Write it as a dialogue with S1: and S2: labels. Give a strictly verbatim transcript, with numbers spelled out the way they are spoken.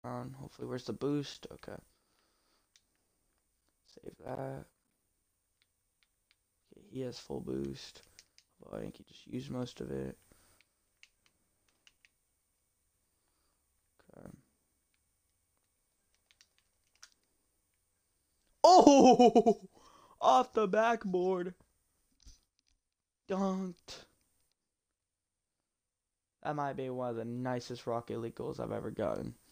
S1: Hopefully, where's the boost? Okay. Save that. Okay, he has full boost. Well, I think he just used most of it. Okay. Oh! Off the backboard. Dunked. That might be one of the nicest Rocket League goals I've ever gotten.